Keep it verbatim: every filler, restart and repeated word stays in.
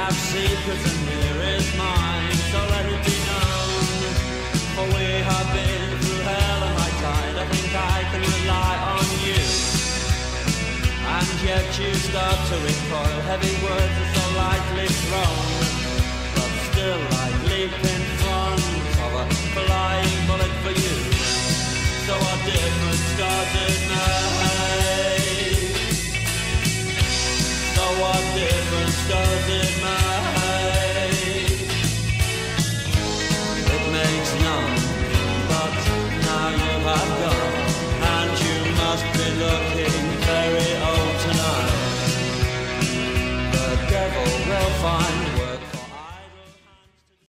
have secrets and here is mine, so let it be known. For we have been through hell and high tide, I think I can rely on you. And yet you start to recoil, heavy words are so lightly thrown, but still I leap in front of a flying bullet for you. So what difference does it make? So what difference does it make?